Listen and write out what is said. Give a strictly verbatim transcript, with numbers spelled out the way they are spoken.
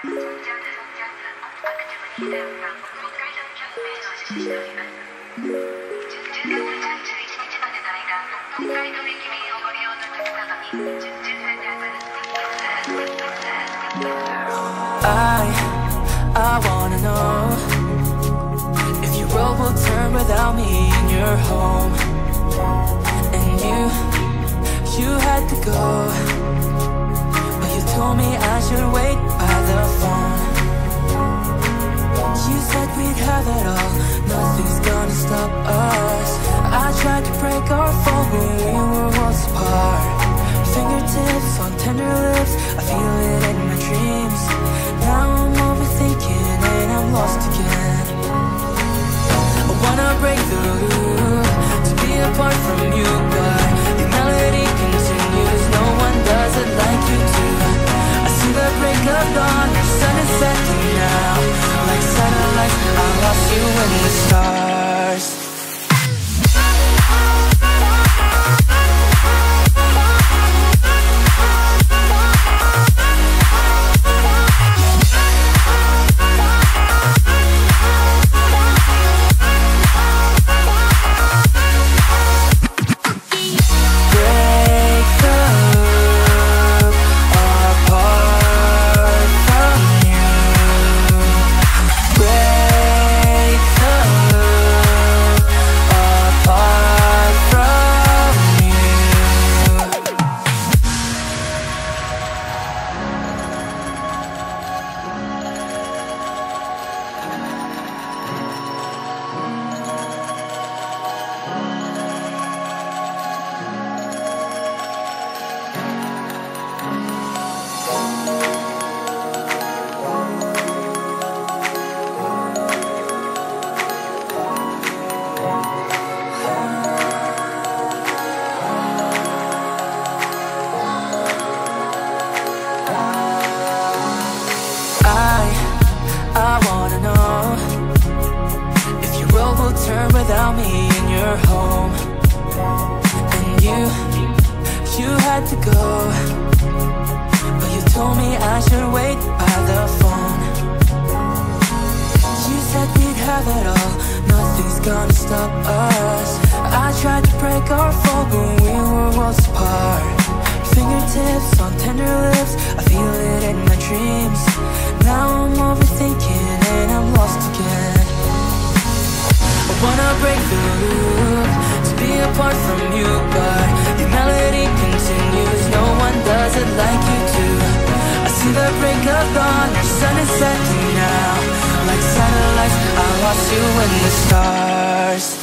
I, I wanna know if your world will turn without me in your home. And you, you had to go, but you told me I should wait by the phone. You said we'd have it all, nothing's gonna stop us. I tried to break our fall when we were worlds apart. Fingertips on tender lips, I feel it in my dreams. Now I'm overthinking and I'm lost again. I wanna break the loop, to be apart from you, but the melody continues. No one does it like you do. I see the break of dawn, your sun is setting now. Like satellites, I lost you in the stars. I wanna know if your world will turn without me in your home. And you, you had to go, but you told me I should wait by the phone. You said we'd have it all, nothing's gonna stop us. I tried to break our fall when we were worlds apart. Fingertips on tender lips, I feel it in my dreams. Now I'm overthinking and I'm lost again. I wanna break the loop, to be apart from you, but the melody continues. No one does it like you do. I see the break of dawn, your sun is setting now. Like satellites, I lost you in the stars.